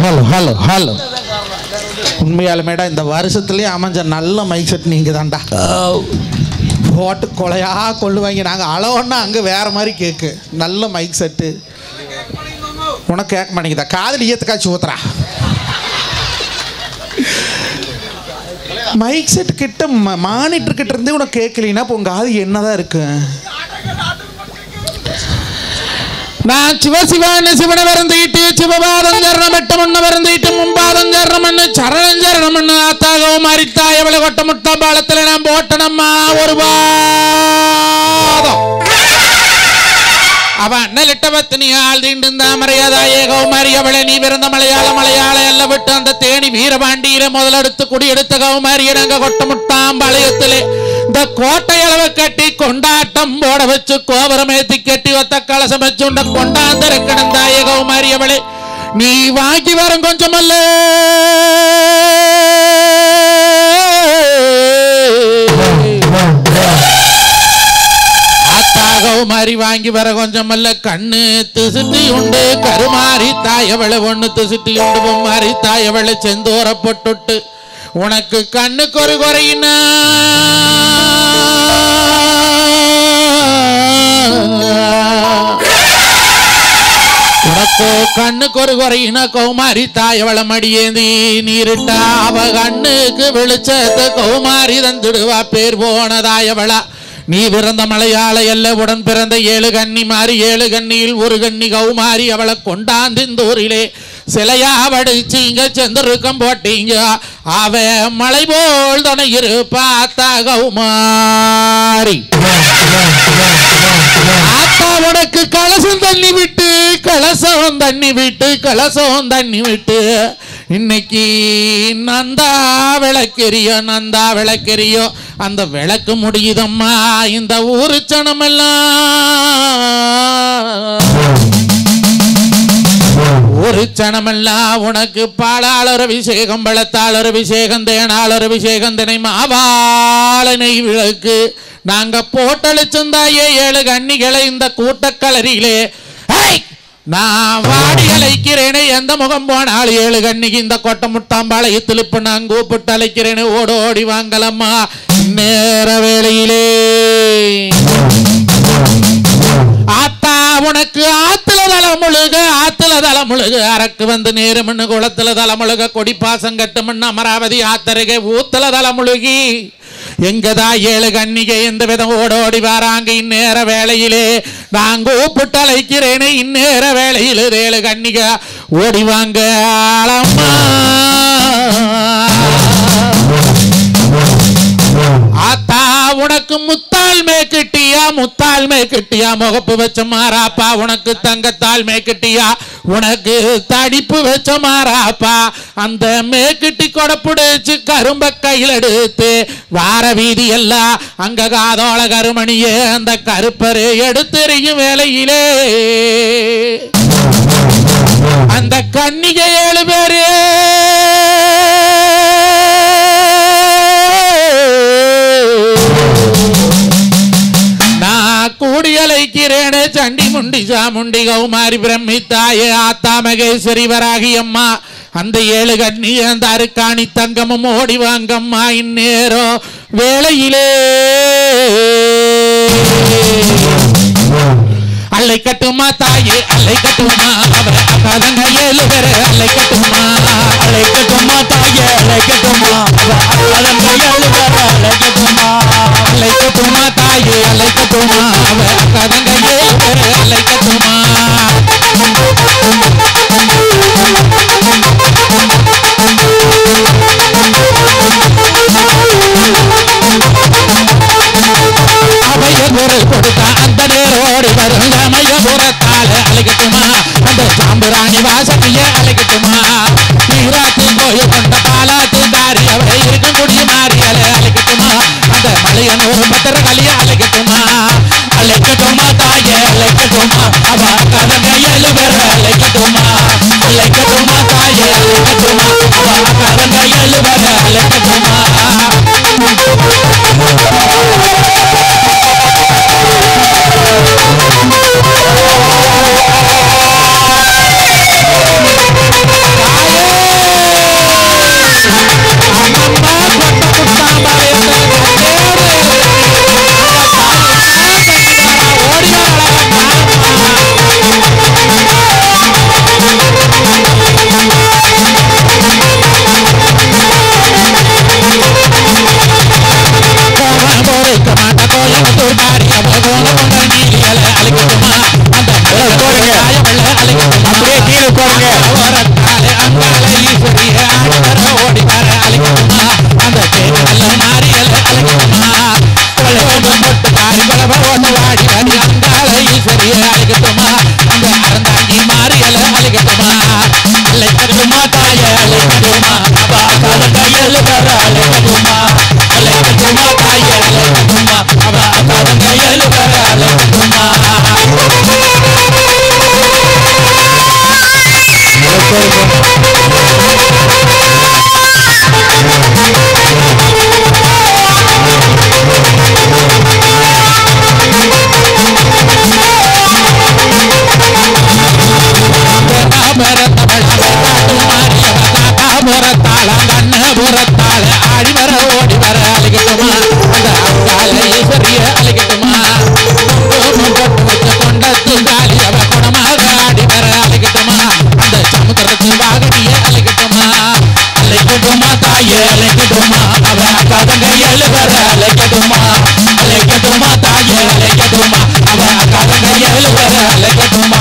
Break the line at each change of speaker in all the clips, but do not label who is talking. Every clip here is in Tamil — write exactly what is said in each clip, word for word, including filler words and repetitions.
ஹலோ ஹலோ ஹலோ உண்மையாலுமேடா இந்த வருஷத்துலேயே அமைஞ்ச நல்ல மைக் செட் நீங்கள் தான்டா. போட்டு கொலையா கொள்ளுவாங்க. நாங்கள் அளவுன்னா அங்கே வேறு மாதிரி கேட்கு. நல்ல மைக் செட்டு உனக்கு கேட்க மாட்டேங்குதா? காதல் ஈயத்துக்காச்சு ஊத்துறா. மைக் செட் கிட்ட மானிட்டர் கிட்ட இருந்தே உனக்கு கேட்கலீன்னா இப்போ உங்கள் காது என்னதான் இருக்கு? நான் சிவசிவான்னு சிவனை வருந்திட்டு சிவபாதம் சரணமட்டு முன்ன வருந்திட்டு முன்பாதம் சரணமண்ணு சரணம் சரணமண்ணு ஆத்தாகவும் அரித்தாய் எவ்வளவு கொட்ட முட்டா பாலத்தில் நான் போட்டனம்மா ஒரு பாதம் அவ அண்ணலிட்ட பத்தினியால் தீண்டும் தாமரையாதாயே கௌமாரி அவளை நீ பிறந்த மலையாள மலையாள எல்லாம் விட்டு அந்த தேனி வீரபாண்டியில முதலெடுத்து குடியெடுத்த கௌமாரி நாங்க கொட்ட முட்டாம் பாளையத்திலே இந்த கோட்டை அளவு கட்டி கொண்டாட்டம் போட வச்சு கோபுரம் ஏத்தி கட்டி ஒத்த கலசம் வச்சு உண்ட கொண்டாந்து இருக்கணும் தாயே கௌமாரி அவளே நீ வாங்கி வரும் கொஞ்சமல்ல கௌமாரி வாங்கி வர கொஞ்சமல்ல கண்ணு திசுட்டி உண்டு கருமாறி தாயவளை ஒண்ணு திசுட்டி உண்டு பொம்மாரி தாயவளை செந்தோர பொட்டுட்டு உனக்கு கண்ணுக்கு ஒரு குறையினா உனக்கு கண்ணுக்கு ஒரு குறையினா கௌமாரி தாயவளை மடியேந்தி நீரிட்டா அவ கண்ணுக்கு வெளிச்சத்தை கௌமாரி தந்துடுவா பேர் போனதாயவளா நீ பிறந்த மலையாள எல்ல உடன் பிறந்த ஏழு கன்னி மாறி ஏழு கண்ணியில் ஒரு கன்னி கௌமாரி அவளை கொண்டாந்திந்தூரிலே சிலையா வடிச்சு இங்க செந்தருக்கம் போட்டீங்க அவ மலை போல் துணை இருப்பாத்தா கௌமாரி ஆத்தா உனக்கு கலசம் தண்ணி விட்டு கலசம் தண்ணி விட்டு கலசம் தண்ணி விட்டு இன்னைக்கு நந்தா விளக்கெரியோ நந்தா விளக்கெரியோ அந்த விளக்கு முடியுதம்மா இந்த ஊரு சனமெல்லாம் ஒரு சனமெல்லாம் உனக்கு பாலாளர் அபிஷேகம் பழத்தாளர் அபிஷேகம் தேனாளர் அபிஷேகம் தினை மாவாளனை விளக்கு நாங்க போட்டளிச்சந்தாயே ஏழு கன்னிகளை இந்த கூட்டக்கலரியிலே நான் வாடி அழைக்கிறேனே எந்த முகம் போனால் ஏழு கண்ணிக்கு இந்த கொட்டை முட்டாம்பாளையத்தில் இப்ப நான் கூப்பிட்டு அழைக்கிறேனே ஓடு ஓடி வாங்கலம்மா நேர வேளையிலே ஆத்தா உனக்கு ஆத்துல தலை முழுக ஆத்துல தலை முழுக அரக்கு வந்து நேருமண்ணு குளத்துல தலை முழுக கொடி பாசம் கட்டுமண்ணு அமராவதி ஆத்தருகே ஊத்துல தலை முழுகி எங்கதா ஏழு கன்னிகை எந்த விதம் ஓடோடி வாராங்க இந்நேர வேளையிலே நான் கூப்பிட்டு அழைக்கிறேனே இந்நேர வேளையிலே ஏழு கன்னிகை ஓடி வாங்க ஆத்தா உனக்கு முத்தால் மேக்கிட்டியா முத்தால் மேக்கிட்டியா முகப்பு வச்ச மாறாப்பா உனக்கு தங்கத்தால் மேக்கிட்டியா உனக்கு தடிப்பு வச்ச மாறாப்பா அந்த மேக்கிட்டி கொடப்புடிச்சு கரும்ப கையில் எடுத்து வார வீதி எல்லாம் அங்க காதோள கருமணியே அந்த கருப்பரு எடுத்தெறியும் வேலையிலே அந்த கன்னிகை ஏழு பேரு கூடி அழைக்கிறேனே சண்டி முண்டி சாமுண்டி கௌமாரி பிரம்மி தாயே ஆத்தா மகேஸ்வரி வராகி அம்மா அந்த ஏழு கண்ணி அந்த அருக்காணி தங்கமும் ஓடி வாங்கம்மா இந்நேரம் வேளையிலே அல்லை கட்டுமா தாயே அல்லை கட்டுமா அவர் அக்காதங்க ஏழு பேரு அல்லை கட்டுமா அல்லை கட்டுமா தாயே அல்லை கட்டுமா அவர் அக்காதங்க ஏழு பேரு அல்லை கட்டுமா அல்லை கட்டுமா தாயே அல்லை கட்டுமா அவர் அக்காதங்க ஏழு பேரு அல்லை கட்டுமா அவையகுரு கொடுத்தா அந்த நேரோடி வருங்க மையபுரத்தால அழைக்கட்டுமா அந்த சாம்புராணி வாசனைய அழைக்கட்டுமா நீராத்து கோயில் கொண்ட பாலாத்து தாரி அவரை இருக்கும் குடி மாறியல அழைக்கட்டுமா அந்த மலையனூர் பத்திர கலிய அழைக்கட்டுமா அழைக்கட்டுமா தாயே அழைக்கட்டுமா அவ கதங்க ஏழு பேர் அழைக்கட்டுமா அழைக்கட்டுமா தாயே அழைக்கட்டுமா அவ கதங்க ஏழு பேர் அழைக்கட்டுமா பிறந்தவள் அவள் காட்டு மாறியவ காக்கா புறத்தாள கண்ண புறத்தாள ஆடி வர ஓடி வர அழைக்கட்டுமா அந்த அங்கால ஈஸ்வரிய அழைக்கட்டுமா பொட்டு வச்ச கொண்டத்து காலி அவ குணமாக ஆடி வர அழைக்கட்டுமா அந்த சமுத்திரத்து வாகனிய அழைக்கட்டுமா அழைக்கட்டுமா தாயே அழைக்கட்டுமா அவ அக்கா தங்கையல் வர அழைக்கட்டுமா அழைக்கட்டுமா தாயே அழைக்கட்டுமா அவ அக்கா தங்கையல் வர அழைக்கட்டுமா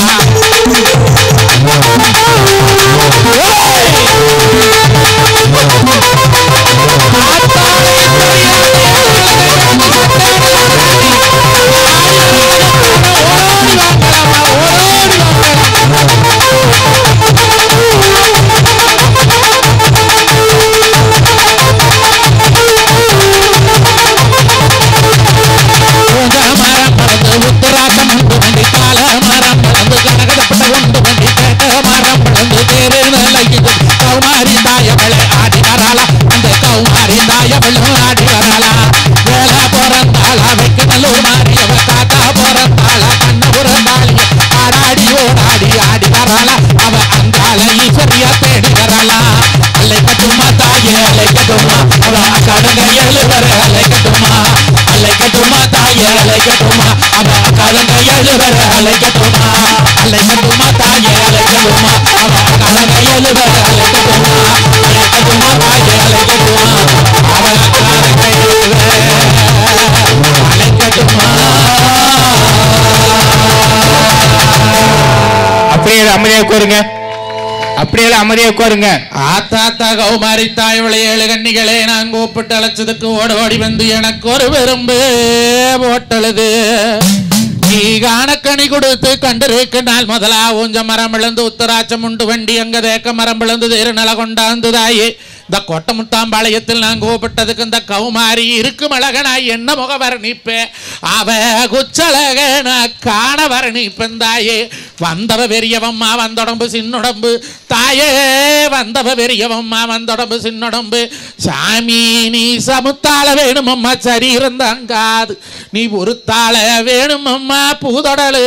அமைதியா உட்காருங்க அப்படியே அமைதியா உட்காருங்க
ஆத்தாத்தா கௌமாரி தாயவளை ஏழு கண்ணிகளே நான் கூப்பிட்டு அழைச்சதுக்கு ஓட ஓடி வந்து எனக்கு ஒரு பெரும்பு போட்டழுது நீ காணக்கணி கொடுத்து கண்டிருக்கு நாள் முதலா ஊஞ்ச மரம் விழுந்து உத்தராட்சம் உண்டு வண்டி அங்க தேக்க மரம் விழுந்து தேரு நல கொண்டாந்து தாயே இந்த கொட்டமுத்தாம்பாளையத்தில் நான் கூப்பிட்டதுக்கு இந்த கௌமாரி இருக்கும் அழகனாய் என்ன முக வர்ணிப்பே அவ குச்சழகன காண வர்ணிப்பேன் தாயே வந்தவ பெரியவம்மா வந்தொடம்பு சின்னுடம்பு தாயே வந்தவ பெரியவம்மா வந்தொடம்பு சின்னுடம்பு சாமி நீ சமுத்தாள வேணுமம்மா சரி இருந்தாங்காது நீ ஒரு தாள வேணுமம்மா பூதொடலு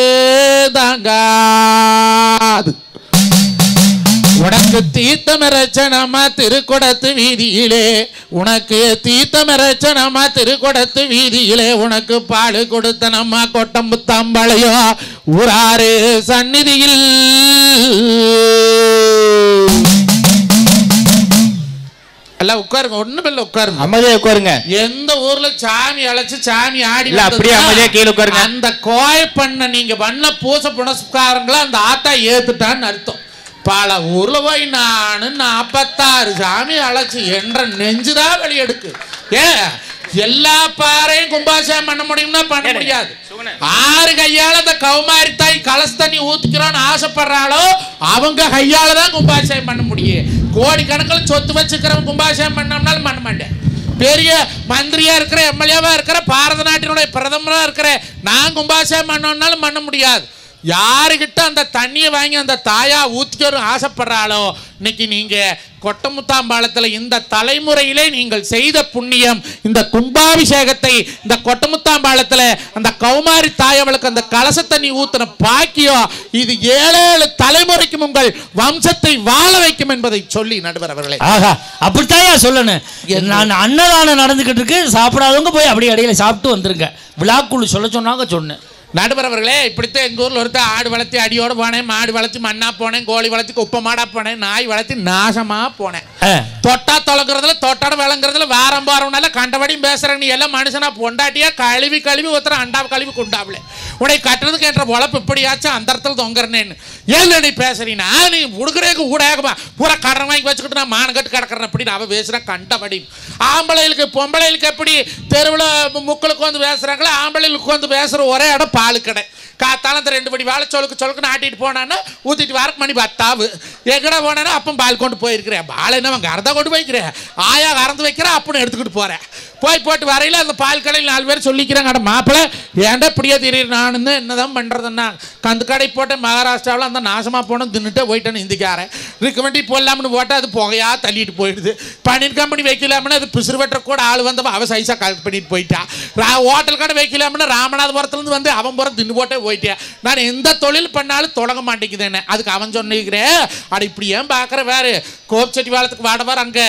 தாங்காது உனக்கு தீர்த்தமரச்சனமா திருக்குடத்து வீதியிலே உனக்கு தீர்த்தமரச்சனமா திருக்குடத்து வீதியிலே உனக்கு பாடு கொடுத்த நம்ம கொட்டம்புத்தாம்பாளையோ ஊராறு சந்நிதியில் எல்லாம் உட்காருங்க ஒண்ணும் இல்ல உட்காருங்க
அமைதியா உட்காருங்க
எந்த ஊர்ல சாமி அழைச்சு சாமி ஆடி
அப்படியே அமைதியா கீழே உட்காருங்க
அந்த கோய பண்ண நீங்க பண்ண பூச புனஸ்காரங்களை அந்த ஆத்தா ஏத்துட்டான்னு அர்த்தம் பல ஊர்ல போய் நானு நாப்பத்தாறு சாமி அழைச்சு என்ற நெஞ்சுதான் வெளியெடுக்கு ஏ எல்லா பாறையும் கும்பாபிஷேகம் பண்ண முடியும்னா பண்ண முடியாது ஆறு கையால அந்த கௌமாரி தாய் கலச தண்ணி ஊத்திக்கிறோன்னு ஆசைப்படுறாளோ அவங்க கையால தான் கும்பாபிஷேகம் பண்ண முடியும் கோடிக்கணக்கில் சொத்து வச்சுக்கிறவங்க கும்பாபிஷேகம் பண்ணோம்னாலும் பண்ண மாட்டேன் பெரிய மந்திரியா இருக்கிற எம்எல்ஏவா இருக்கிற பாரத நாட்டினுடைய பிரதமரா இருக்கிற நான் கும்பாபிஷேகம் பண்ணோம்னாலும் பண்ண முடியாது யாருக்கிட்ட அந்த தண்ணியை வாங்கி அந்த தாயா ஊத்திக்கணும் ஆசைப்படுறாளோ இன்னைக்கு நீங்க கொட்டமுத்தாம்பாளத்தில் இந்த தலைமுறையிலே நீங்கள் செய்த புண்ணியம் இந்த கும்பாபிஷேகத்தை இந்த கொட்டமுத்தாம்பாளத்தில் அந்த கௌமாரி தாயவளுக்கு அந்த கலச தண்ணி ஊத்தின பாக்கியம் இது ஏழு ஏழு தலைமுறைக்கும் உங்கள் வம்சத்தை வாழ வைக்கும் என்பதை சொல்லி நடுவர் அவர்களே
ஆஹா அப்படித்தாயா சொல்லணும் நான் அன்னதானம் நடந்துகிட்டு இருக்கு சாப்பிடாதவங்க போய் அப்படியே இடையில சாப்பிட்டு வந்துருங்க விழாக்குழு சொல்ல சொன்னாங்க சொன்னேன்
நடுவர் அவர்களே இப்படித்தான் எங்கள் ஊரில் ஒருத்தர் ஆடு வளர்த்தி அடியோடு போனேன் மாடு வளர்த்தி மண்ணா போனேன் கோழி வளர்த்தி குப்பை மாடா போனேன் நாய் வளர்த்தி நாசமாக போனேன் தொட்டா தொலைக்கிறதுல தொட்டாட விளங்குறதுல வாரம் வாரம்னால கண்டபடியும் பேசுகிறேன் நீ எல்லாம் மனுஷனா பொண்டாட்டியா கழுவி கழுவி ஒருத்தர அண்டாவை கழுவி கொண்டாவில உடைய கட்டுறதுக்கு என்ற உழப்பு இப்படியாச்சும் அந்த இடத்துல தொங்குறேன்னு ஏன் நீ பேசுறீனா நீ உடுக்கிறதுக்கு ஊடாகமா பூரா கடன் வாங்கி வச்சுக்கிட்டு நான் மானம் கட்டு கிடக்கிறேன் அப்படின்னு அவ பேசுகிறேன் கண்டபடி ஆம்பளைகளுக்கு பொம்பளைகளுக்கு எப்படி தெருவில் முக்களுக்கு வந்து பேசுகிறாங்களோ ஆம்பளைகளுக்கு வந்து பேசுகிற ஒரே இடம் பால் கடை காத்தாலும் அந்த ரெண்டு மணி வாழை சொலுக்கு சொலுக்குன்னு ஆட்டிட்டு போனான்னா ஊற்றிட்டு வரக்கு மணி பத்தாவு எங்கடா போனானா அப்போ பால் கொண்டு போயிருக்கிறேன் பால் என்ன அங்கே அறந்தா கொண்டு போய்க்கிறேன் ஆயா கறந்து வைக்கிறேன் அப்படின்னு எடுத்துக்கிட்டு போகிறேன் போய் போட்டு வரையில் அந்த பால் கடையில் நாலு பேர் சொல்லிக்கிறாங்க, அட மாப்பிள்ளை ஏன்டா இப்படியே தெரியுது, நான் என்னதான் பண்ணுறதுன்னா கந்து கடை போட்டேன் மகாராஷ்டிராவில் அந்த நாசமாக போனோம் தின்னுட்டே போயிட்டேன்னு இந்திக்காரன் ரிக்கமெண்டி போடலாம்னு போட்டால் அது புகையாக தள்ளிட்டு போயிடுது. பன்னீர் கம்பெனி வைக்கலாம்னு அது பிசுறு வெட்டுற கூட ஆள் வந்தவன் அவன் சைஸாக கலெக்ட் பண்ணிட்டு போயிட்டான். ரா ஹோட்டல் கடை வைக்கலாம்னு ராமநாதபுரத்துலேருந்து வந்து அவன் புறம் தின்னு போட்டே போயிட்டேன். நான் எந்த தொழில் பண்ணாலும் தொடங்க மாட்டேங்குதுன்னு அதுக்கு அவன் சொன்னிக்கிறேன், அட இப்படி ஏன் பார்க்குற வேறு கோப்செட்டி வாழத்துக்கு வடவார் அங்கே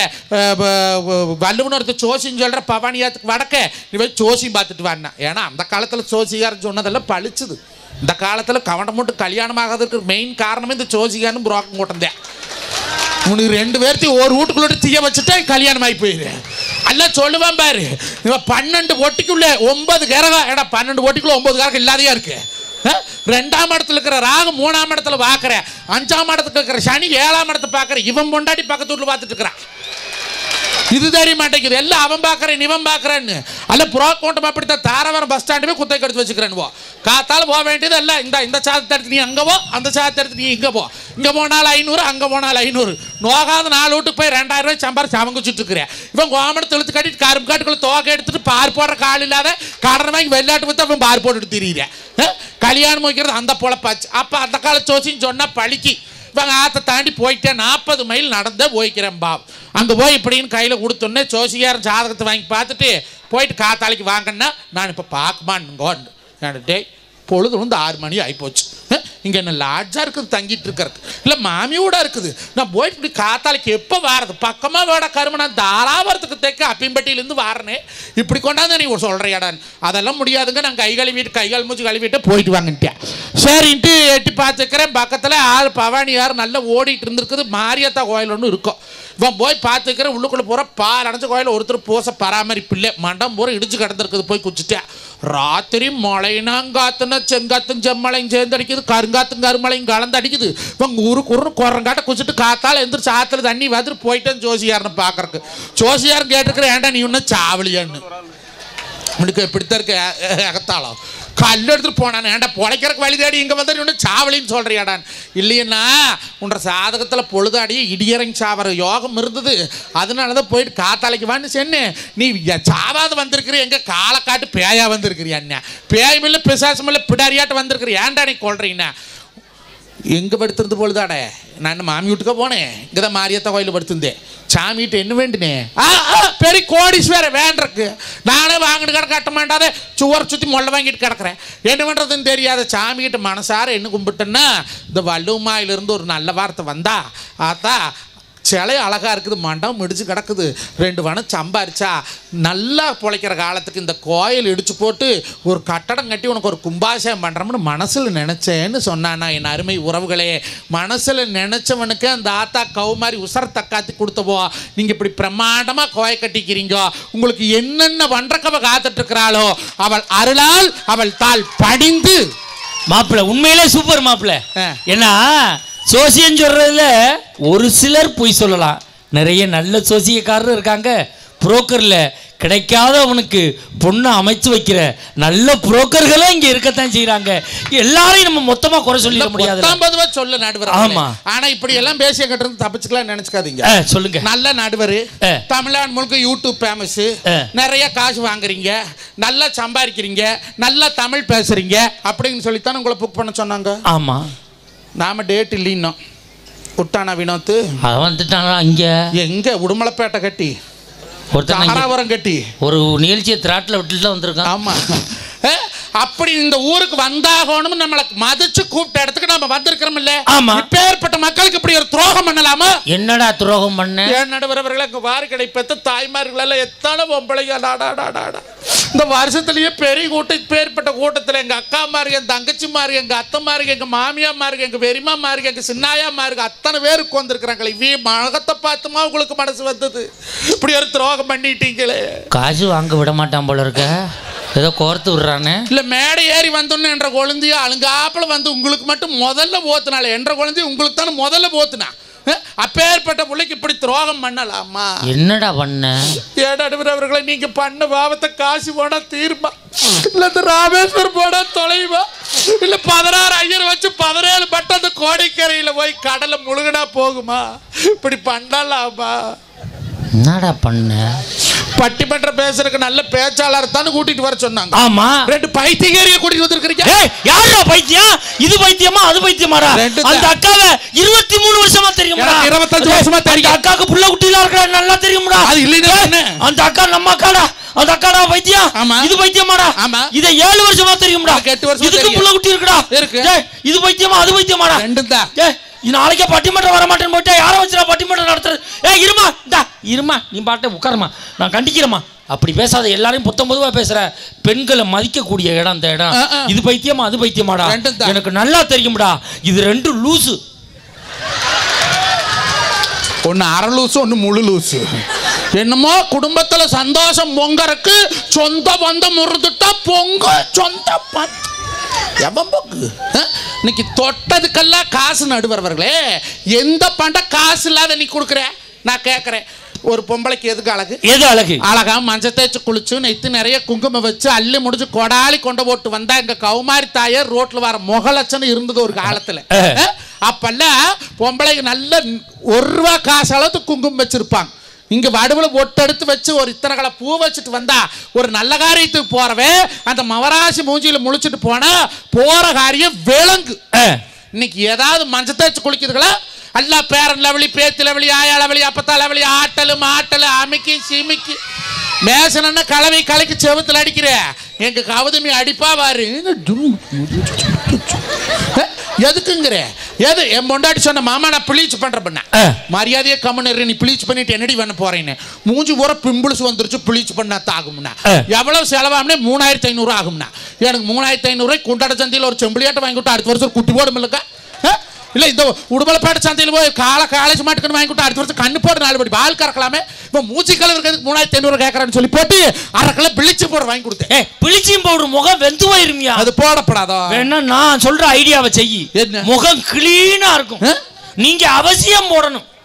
வல்லுவன் ஒருத்தர் சோசின்னு சொல்கிற பவானியாத்துக்கு வடக்க நீ போய் ஜோசி பார்த்துட்டு வான்னா. ஏன்னா அந்த காலத்தில் ஜோசிகாரன் சொன்னதெல்லாம் பழிச்சுது. இந்த காலத்தில் கவனம் மட்டும் கல்யாணம் ஆகாததுக்கு மெயின் காரணமே இந்த ஜோசிகாரன் புரோக்கம் கூட்டந்தேன். உனக்கு ரெண்டு பேர்த்தையும் ஒரு வீட்டுக்குள்ள தீய வச்சுட்டா கல்யாணம் ஆகி போயிடு. எல்லாம் சொல்லுவான் பாரு, இவன் பன்னெண்டு ஒட்டிக்குள்ள ஒன்பது கரகம், ஏடா பன்னெண்டு ஒட்டிக்குள்ள ஒன்பது கரகம் இல்லாதையா இருக்கு. ரெண்டாம் இடத்துல இருக்கிற ராகு மூணாம் இடத்துல பார்க்குற, அஞ்சாம் இடத்துல இருக்கிற சனி ஏழாம் இடத்தை பார்க்குற, இவன் பொண்டாடி பக்கத்து வீட்டில் பார்த்துட்டு இருக்கிறான். இது தெரிய மாட்டேங்குது, எல்லாம் அவன் பார்க்குறேன் இவன் பார்க்குறேன்னு. அல்ல புரோக்கோட்டம் அப்படித்தான் தாரவரம் பஸ் ஸ்டாண்டுமே குத்தை கெடுத்து வச்சுக்கிறேன்வோ. காத்தால் போக வேண்டியது இல்லை, இந்த இந்த சாதத்தை எடுத்து நீ அங்கே போ, அந்த சாதத்தை எடுத்து நீ இங்கே போ, இங்கே போனால் ஐநூறு அங்கே போனால் ஐநூறு, நோகாத நாலு வீட்டுக்கு போய் ரெண்டாயிரம் ரூபாய் சம்பாரிச்சு அவங்க இருக்கிறேன். இவன் கோமணத்தை இழுத்து கட்டிட்டு கரும்பு காட்டுக்குள்ள தோகை எடுத்துட்டு பார் போடுற கால் இல்லாத கடனை வாங்கி வெள்ளாட்டு விட்டு அவன் பார் போட்டுட்டு திரியிறேன். கல்யாணம் வைக்கிறது அந்த பொழப்பாச்சு. அப்போ அந்த கால சோசின்னு சொன்னால் பழிக்கு. இவங்க ஆற்றை தாண்டி போயிட்டேன், நாற்பது மைல் நடந்த போய்க்கிறேன் பாவ். அங்கே போய் இப்படின்னு கையில் கொடுத்தோன்னே ஜோசியாரன் ஜாதகத்தை வாங்கி பார்த்துட்டு போயிட்டு காத்தாலைக்கு வாங்கன்னா நான் இப்போ பார்க்கமான்னு டே பொழுது வந்து ஆறு மணி ஆகிப்போச்சு. இங்கே என்ன லாட்ஜாக இருக்குது தங்கிட்டு இருக்கிறதுக்கு, இல்லை மாமியோட இருக்குது. நான் போயிட்டு இப்படி காத்தாலைக்கு எப்போ வாரது பக்கமாக வேட கரும நான் தாராவரத்துக்கு தைக்க அப்பிம்பட்டியிலேருந்து வாரனே இப்படி கொண்டாந்து நீ சொல்கிறியாடான்னு. அதெல்லாம் முடியாதுங்க, நான் கை கழுவிட்டு கைகால் மூச்சு கழுவிட்டு போயிட்டு வாங்கிட்டேன். சரின்ட்டு எட்டி பார்த்துக்கிறேன், பக்கத்தில் ஆள் பவானி யார் நல்லா ஓடிட்டு இருந்துருக்குது. மாரியாத்தா கோயில் ஒன்று இருக்கும். இவன் போய் பார்த்துக்கிறேன், உள்ளுக்குள்ளே போகிற பால் அடைஞ்ச கோயில் ஒருத்தர் பூச பராமரிப்பு இல்லை, மண்டம் பூரா இடிச்சு கிடந்திருக்குது. போய் குச்சிட்டேன். ராத்திரி மழைனாங்காத்துனா செங்காத்தும் செம்மழையும் சேர்ந்து அடிக்குது, கருங்காத்தும் கருமழையும் கலந்து அடிக்குது. இவன் ஊரு குறு குரங்காட்ட குச்சிட்டு காத்தால் எந்திரிச்சு ஆற்றுல தண்ணி வந்துட்டு போயிட்டேன் ஜோசியார்னு பார்க்கறக்கு. ஜோசியார் கேட்டுருக்கிறேன், ஏன்டா நீ இன்னும் சாவலியான்னு. உனக்கு எப்படித்தான் இருக்க அகத்தாளம் கல் எடுத்துட்டு போனான், ஏன்டா பொழைக்கிறக்கு வழி தேடி இங்கே வந்து இன்னும் சாவலின்னு சொல்கிறியாடான். இல்லையன்னா உன்ற சாதகத்தில் பொழுதாடி இடியறங்கி சாவர யோகம் இருந்தது, அதனால தான் போயிட்டு காத்தாலைக்கு வான்னு சொன்னு. நீ சாவாத வந்திருக்கிற எங்கே காலை காட்டு பேயா வந்திருக்கிறியா, பேயும் இல்லை பிசாசும் இல்லை பிடாரியாட்டு வந்திருக்கிற, ஏன்டா நீ கொள்றீங்கன்னா. எங்கே படுத்துருந்து பொழுதாடே நான் மாமி வீட்டுக்க போனேன், இங்கே தான் மாரியத்தா கோயில் படுத்திருந்தேன். சாமிகிட்ட என்ன வேண்டுனேன், ஆ ஆ பெரிய கோடீஸ்வரர் வேண்டருக்கு, நானே வாங்கிட்டு கிடக்க கட்ட மாட்டாதே சுவர் சுற்றி மொல்ல வாங்கிட்டு கிடக்கிறேன், என்ன பண்ணுறதுன்னு தெரியாத. சாமிகிட்ட மனசார என்ன கும்பிட்டேன்னா இந்த வள்ளுவமாயிலிருந்து ஒரு நல்ல வார்த்தை வந்தா ஆத்தா சிலை அழகாக இருக்குது, மண்டம் இடிச்சு கிடக்குது, ரெண்டு வனம் சம்பாரிச்சா நல்லா பிழைக்கிற காலத்துக்கு இந்த கோயில் இடிச்சு போட்டு ஒரு கட்டடம் கட்டி உனக்கு ஒரு கும்பாபிஷேகம் பண்ணுறோம்னு மனசில் நினச்சேன்னு சொன்னானா. என் அருமை உறவுகளே, மனசில் நினச்சவனுக்கு அந்த ஆத்தா கவு மாதிரி உசர தக்காத்தி கொடுத்தவோ. நீங்கள் இப்படி பிரமாண்டமாக கோயை கட்டிக்கிறீங்க, உங்களுக்கு என்னென்ன வன்றக்கவ காத்துட்ருக்கிறாளோ அவள் அருளால் அவள் தாள் படிந்து.
மாப்பிள்ள உண்மையிலே சூப்பர் மாப்பிள்ள. ஏன்னா சோசியம் சொல்றதுல ஒரு சிலர் பொய் சொல்லலாம், நிறைய நல்ல சோசியக்காரர் இருக்காங்க. புரோக்கர்ல கிடைக்காத அவனுக்கு பொண்ணு அமைச்சு வைக்கிற நல்ல புரோக்கர்களே இங்க இருக்கத்தான் செய்யறாங்க. எல்லாரையும் நம்ம மொத்தமா குறை சொல்லிட முடியாது.
சொல்ல நடுவர். ஆமா, ஆனா இப்படி எல்லாம் பேசிய கிட்ட இருந்து தப்பிச்சுக்கலாம் நினைச்சுக்காதீங்க. சொல்லுங்க. நல்ல நடுவர், தமிழ்நாடு முழுக்க யூடியூப் ஃபேமஸ், நிறைய காசு வாங்குறீங்க, நல்லா சம்பாதிக்கிறீங்க, நல்லா தமிழ் பேசுறீங்க அப்படின்னு சொல்லித்தான் உங்களை புக் பண்ண சொன்னாங்க. ஆமா, நாம டேட் இல்லைன்னோம். விட்டானா வினோத்து வந்துட்டானா இங்க எங்க உடுமலைப்பேட்டை கட்டி ஒரு கட்டி
ஒரு நிகழ்ச்சியை திராட்டில் விட்டுட்டு வந்திருக்கான்.
ஆமா, அப்படி இந்த ஊருக்கு வந்தாகணும் நம்மளை மதிச்சு கூப்பிட்ட இடத்துக்கு நம்ம வந்திருக்கிறோம் இல்ல. ஆமா, இப்பேற்பட்ட மக்களுக்கு இப்படி ஒரு துரோகம் பண்ணலாமா?
என்னடா துரோகம் பண்ண?
ஏன் நடுவரவர்களை வாரி கிடைப்பத்த தாய்மார்கள் எத்தனை பொம்பளைங்க இந்த வருஷத்துலயே பெரிய கூட்டம். இப்பேற்பட்ட கூட்டத்தில் எங்க அக்கா மாருங்க, என் தங்கச்சி மாருங்க, எங்க அத்தை மாருங்க, எங்க மாமியா மாருங்க, எங்க பெரியமா மாருங்க, எங்க சின்னாயா மாருங்க, அத்தனை பேருக்கு வந்திருக்கிறாங்களே. இவ மழகத்தை பார்த்துமா உங்களுக்கு மனசு வந்தது? இப்படி ஒரு துரோகம் பண்ணிட்டீங்களே.
காசு வாங்க விட மாட்டான் போல இருக்க, ஏதோ கோர்த்து விடுறானே.
இல்ல மேடை ஏறி வந்தோன்னு என்ற குழந்தைய அழுங்காப்புல வந்து உங்களுக்கு மட்டும் முதல்ல போத்துனால, என்ற குழந்தைய உங்களுக்கு தானே முதல்ல போத்துனா. அப்பேற்பட்ட பிள்ளைக்கு இப்படி துரோகம் பண்ணலாமா?
என்னடா பண்ண?
ஏடாடுவர்களை நீங்க பண்ண பாவத்தை காசு போனா தீர்மா, இல்ல இந்த ராமேஸ்வரம் போனா தொலைவா, இல்ல பதினாறு ஐயர் வச்சு பதினேழு பட்டம் அந்த கோடிக்கரையில போய் கடலை முழுகனா போகுமா? இப்படி பண்ணலாமா?
என்னடா பண்ண?
பட்டிமன்ற பேசுறதுக்கு நல்ல பேச்சாளர் தான் கூட்டிட்டு வர சொன்னாங்க.
ஆமா,
ரெண்டு பைத்தியக்காரிய கூட்டிட்டு வந்திருக்கீங்க.
ஏய், யாரா பைத்தியம்? இது பைத்தியமா அது பைத்தியமாடா? அந்த அக்காவை இருபத்தி மூணு வருஷமா தெரியும்டா.
இருபத்தஞ்சு வருஷமா தெரியும்.
அக்காக்கு புள்ள குட்டிலாம் இருக்கா, நல்லா தெரியும்டா.
அது இல்லைன்னா
அந்த அக்கா நம்ம அக்காடா. அந்த அக்காடா பைத்தியம். இது பைத்தியமாடா? ஆமா. இத ஏழு வருஷமா தெரியும்டா. எட்டு வருஷம் இதுக்கு புள்ள குட்டி இருக்குடா. இருக்கு. இது பைத்தியமா அது பைத்தியமாடா? ரெண்டும் தான். ஏய், நாளைக்கே பட்டிமன்றம் வர மாட்டேன்னு போயிட்டா யாரை வச்சுடா பட்டிமன்றம் நடத்துறது? ஏ இருமா, இந்தா இருமா, நீ பாட்டை உட்காரமா, நான் கண்டிக்கிறேம்மா. அப்படி பேசாத, எல்லாரையும் புத்தம் பொதுவாக பேசுற. பெண்களை மதிக்கக்கூடிய இடம் அந்த இடம். இது பைத்தியமா அது பைத்தியமாடா? எனக்கு நல்லா தெரியும்டா. இது ரெண்டு லூசு.
ஒன்னு அரை லூசு, ஒன்னு முழு லூசு. என்னமோ குடும்பத்துல சந்தோஷம் பொங்கறக்கு சொந்த பந்தம் முறுதுட்டா பொங்க சொந்த பந்தம். இன்னைக்கு தொட்டதுக்கெல்லாம் காசு நடுவர்களே, எந்த பண்ட காசு இல்லாத நீ கொடுக்குற? நான் கேட்கறேன், ஒரு பொம்பளைக்கு எதுக்கு அழகு?
எது அழகு?
அழகா மஞ்சள் தேய்ச்சி குளிச்சு நெத்து நிறைய குங்குமம் வச்சு அள்ளி முடிச்சு கொடாலி கொண்டு போட்டு வந்தா எங்க கௌமாரி தாயர் ரோட்ல வர முகலட்சணம் இருந்தது ஒரு காலத்துல. அப்பெல்லாம் பொம்பளைக்கு நல்ல ஒரு ரூபா காசு அளவுக்கு குங்குமம் வச்சிருப்பாங்க. இங்க வடுவில் ஒட்டெடுத்து வச்சு ஒரு இத்தனை கலை பூ வச்சுட்டு வந்தா ஒரு நல்ல காரியத்துக்கு போறவே அந்த மவராசி மூஞ்சியில முழிச்சிட்டு போனா போற காரியம் விலங்கு. இன்னைக்கு ஏதாவது மஞ்சள் தேய்ச்சி குளிக்குதுங்களா? அல்லா பேரன் லெவலி, பேத்து லெவலி, ஆயா லெவலி, அப்பத்தா லெவலி, ஆட்டலு மாட்டலு அமிக்கி சிமிக்கி மேசன கலவை கலைக்கு செவத்துல அடிக்கிற எங்க கவுதமி அடிப்பா வாரு. எதுக்குங்கிற? எது என் பொண்டாட்டி சொன்ன மாமா நான் ப்ளீச் பண்ற பண்ண மரியாதையே கம்முன்னு நீ ப்ளீச் பண்ணிட்டு என்னடி பண்ண போறேன்னு மூஞ்சி பூரா பிம்பிள்ஸ் வந்துருச்சு. ப்ளீச் பண்ணாதான் ஆகும்னா எவ்வளவு செலவாகும்னே மூணாயிரத்தி ஐநூறு ஆகும்னா எனக்கு மூணாயிரத்தி ஐநூறு ரூபாய் குண்டாட சந்தையில் ஒரு செம்பிளியாட்டை வாங்கி விட்டு அடுத்த வருஷம் குட்டி போடும் இல்லக்கா? இல்லை இந்த உடுமலைப்பேட்டை சந்தையில் போய் காலை காலேஜ் மாட்டுக்குன்னு வாங்கி விட்டு அடுத்த வருஷம் கண்ணு போட்டு நாலு படி பால் கறக்கலாமே. இப்போ மூச்சு கலர் இருக்கிறதுக்கு மூணாயிரத்தி ஐநூறு கேட்கறான்னு சொல்லி போட்டு அரை கிலோ பிளிச்சு பவுடர் வாங்கி கொடுத்தேன்.
பிளிச்சிங் பவுடர் முகம் வெந்து போயிருமியா? அது
போடப்படாதோ?
வேணா நான் சொல்ற ஐடியாவை செய்யி, முகம் கிளீனா இருக்கும். நீங்க அவசியம் போடணும்.